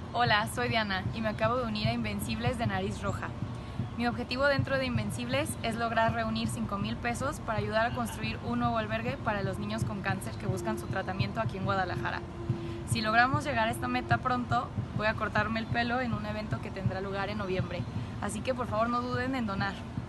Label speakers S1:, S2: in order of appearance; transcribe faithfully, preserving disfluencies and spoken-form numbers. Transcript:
S1: Hola, soy Diana y me acabo de unir a Invencibles de Nariz Roja. Mi objetivo dentro de Invencibles es lograr reunir cinco mil pesos para ayudar a construir un nuevo albergue para los niños con cáncer que buscan su tratamiento aquí en Guadalajara. Si logramos llegar a esta meta pronto, voy a cortarme el pelo en un evento que tendrá lugar en noviembre. Así que por favor no duden en donar.